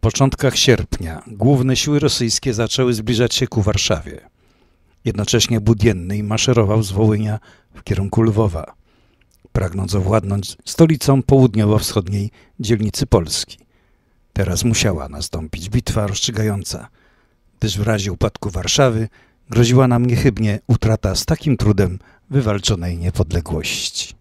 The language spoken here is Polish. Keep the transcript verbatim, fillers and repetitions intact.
początkach sierpnia główne siły rosyjskie zaczęły zbliżać się ku Warszawie. Jednocześnie Budienny maszerował z Wołynia w kierunku Lwowa, pragnąc owładnąć stolicą południowo-wschodniej dzielnicy Polski. Teraz musiała nastąpić bitwa rozstrzygająca, gdyż w razie upadku Warszawy groziła nam niechybnie utrata z takim trudem wywalczonej niepodległości.